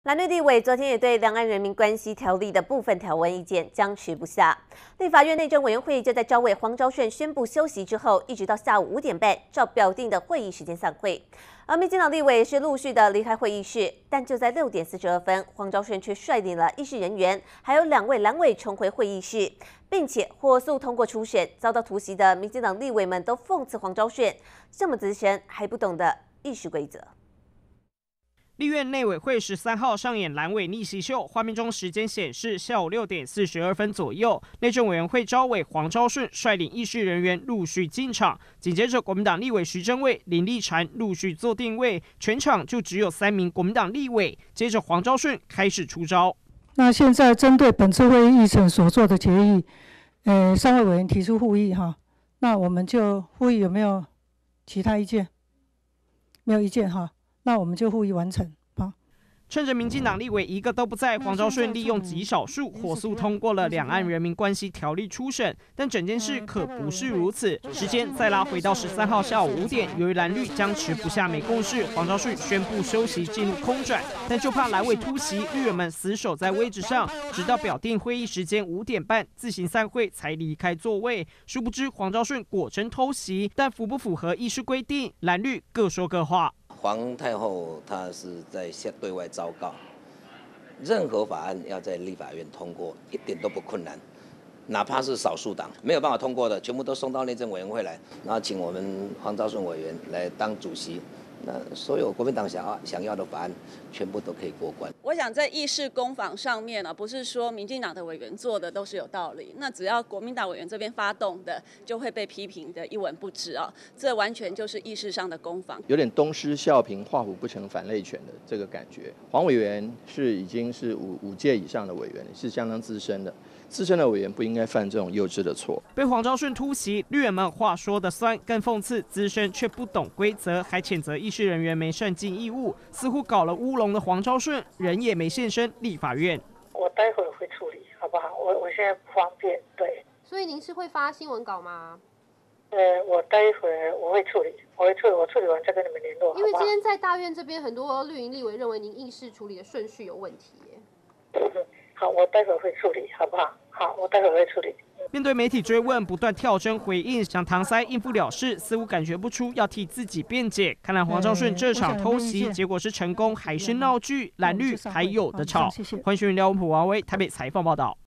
蓝绿立委昨天也对《两岸人民关系条例》的部分条文意见僵持不下。立法院内政委员会就在召委黄昭顺宣布休息之后，一直到下午5点半，照表定的会议时间散会。而民进党立委是陆续的离开会议室，但就在6点42分，黄昭顺却率领了议事人员，还有2位蓝委重回会议室，并且火速通过初审。遭到突袭的民进党立委们都讽刺黄昭顺这么资深还不懂得议事规则。 立院内委会13号上演蓝委逆袭秀，画面中时间显示下午6点42分左右，内政委员会召委黄昭顺率领议事人员陆续进场，紧接着国民党立委徐榛蔚、林立禅陆续做定位，全场就只有3名国民党立委。接着黄昭顺开始出招。 那现在针对本次会议议程所做的决议，3位委员提出复议哈，那我们就复议有没有其他意见？没有意见哈。 那我们就复议完成。好， 趁着民进党立委一个都不在，黄昭顺利用极少数火速通过了《两岸人民关系条例》初审。但整件事可不是如此，时间再拉回到13号下午5点，由于蓝绿僵持不下没共识，黄昭顺宣布休息进入空转，但就怕蓝委突袭，绿委们死守在位置上，直到表定会议时间5点半自行散会才离开座位。殊不知黄昭顺果真偷袭，但符不符合议事规定，蓝绿各说各话。 黄太后她是在对外昭告，任何法案要在立法院通过一点都不困难，哪怕是少数党没有办法通过的，全部都送到内政委员会来，然后请我们黄昭顺委员来当主席。 那所有国民党想要的法案，全部都可以过关。 我想在议事攻防上面呢，不是说民进党的委员做的都是有道理，那只要国民党委员这边发动的，就会被批评的一文不值啊。这完全就是议事上的攻防， 有点东施效颦、画虎不成反类犬的这个感觉。黄委员已经是五届以上的委员，是相当资深的。 资深的委员不应该犯这种幼稚的错。 被黄昭顺突袭，绿人们话说的酸，更讽刺资深却不懂规则，还谴责议事人员没善尽义务，似乎搞了乌龙的黄昭顺人也没现身立法院。 我待会儿会处理，好不好？我现在不方便，对。 所以您是会发新闻稿吗？ 我待会儿我会处理，我处理完再跟你们联络。 因为今天在大院这边，很多绿营立委认为您议事处理的顺序有问题耶。 好，我待会儿会处理，好不好？好，我待会儿会处理。 面对媒体追问，不断跳针回应，想搪塞应付了事，似乎感觉不出要替自己辩解。看来黄昭顺这场偷袭，结果是成功还是闹剧？蓝绿还有的吵。欢迎聊普王威台北采访报道。